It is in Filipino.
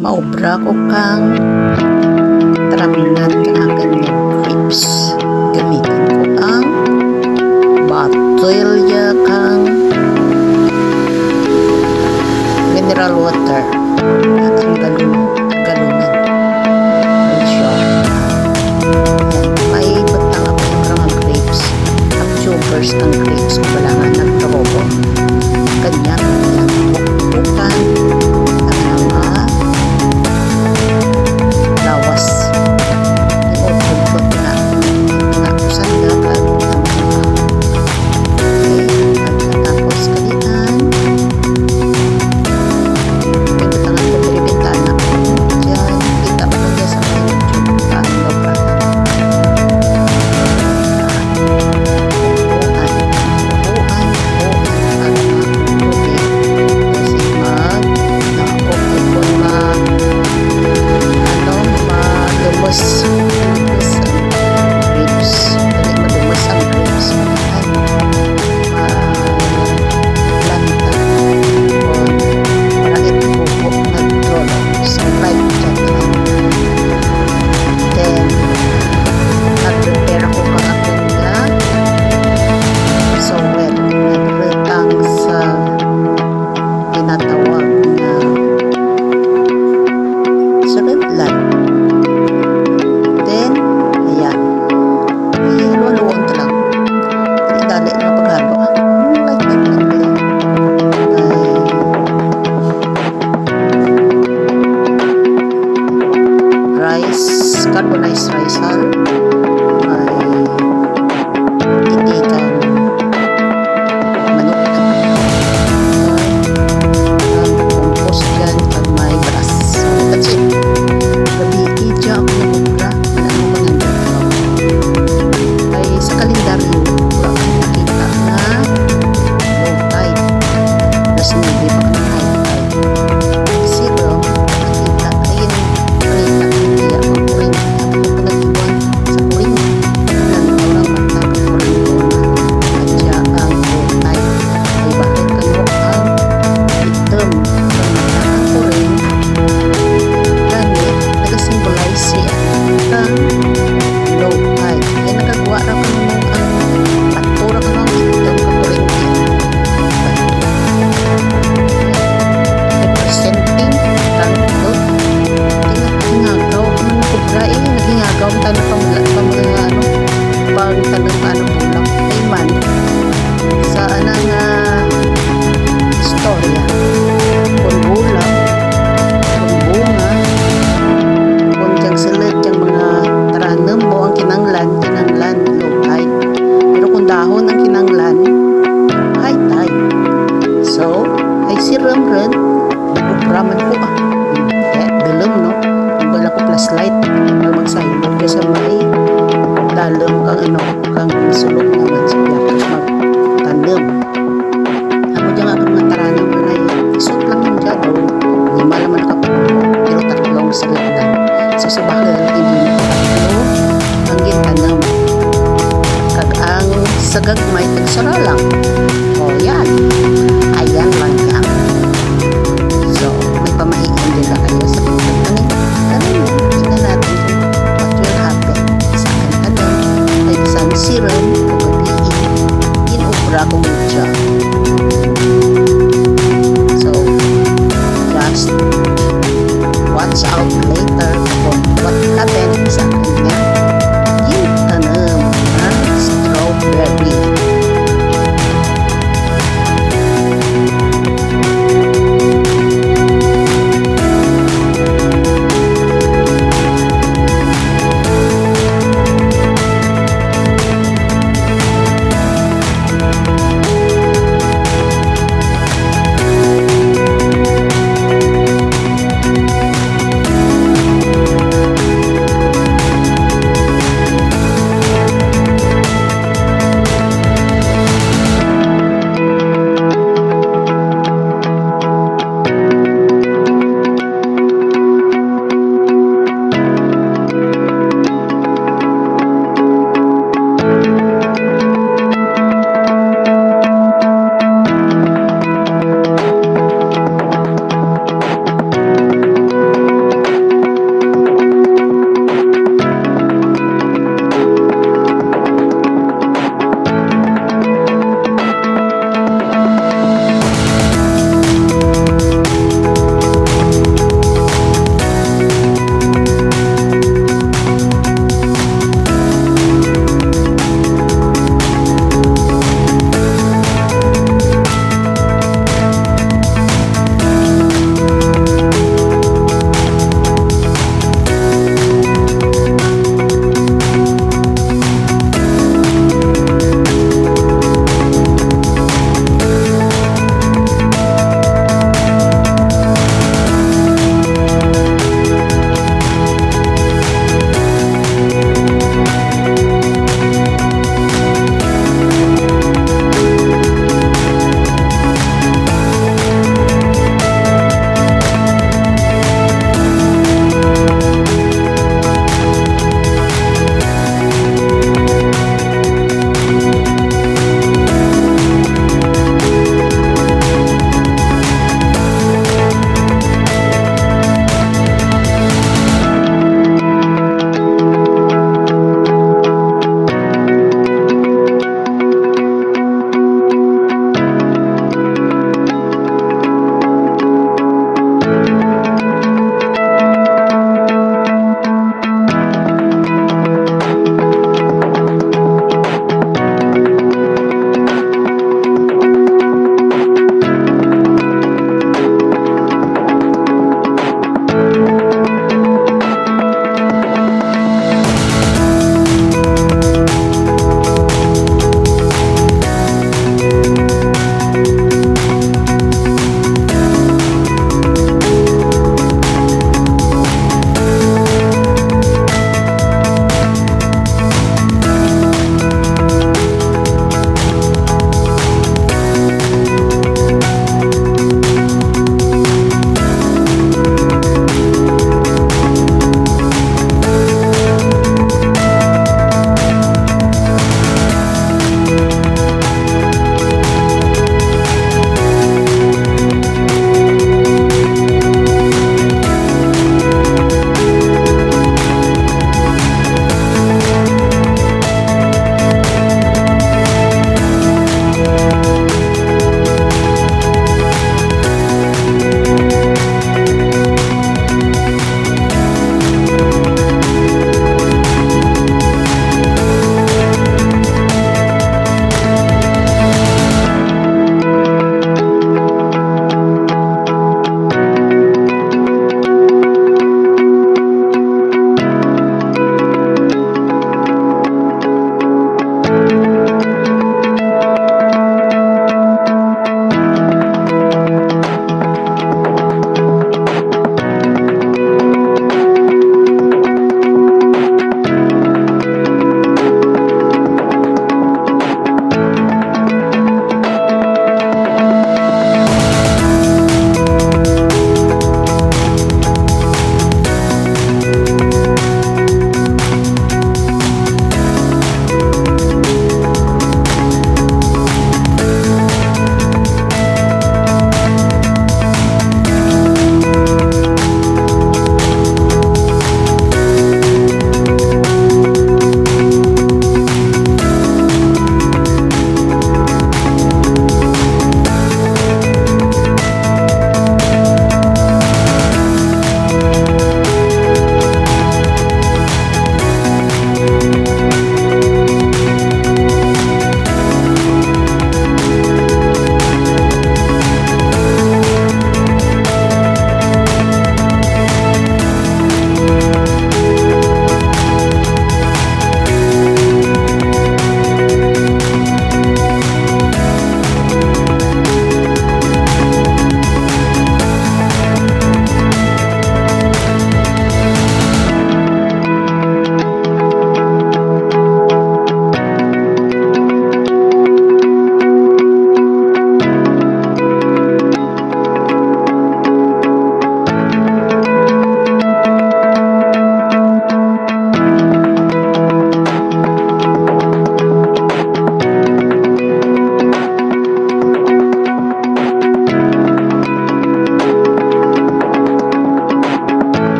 maobra ko kang traminan ka akin yung grapes. Gamitin ko ang bottle kang mineral water at ang galunan. May batang ako yung mga grapes at sugars ng grapes kung wala nga nagtarobo. Ganyan bukan ang mga lawas. Inuupod na usan na at tapos kalitan may batangan ko pinibintana dyan kita mo dyan sa mga YouTube paano ba carbonized rice hull may hindi kang manok ang compost dyan pag may brass. That's it. Gabi idya ako na mukra na ano ba nandang ay sa kalendaryo wala kang nakita na low tide plus hindi pa ka ng high tide zero nakita ayun nakita hindi ako kuring siram rin upraman ko dalam no wala ko plus light ang magsayod kasi may dalam kang ano kang sulok naman sa yapos magtanim ako dyan nga mga taranang na yun isot lang yung dyan lima naman nakapulo pero tatlong sa lagdan so sa bakal hindi mo tatlo ang gintanam kag ang sagag may tagsara lang o yan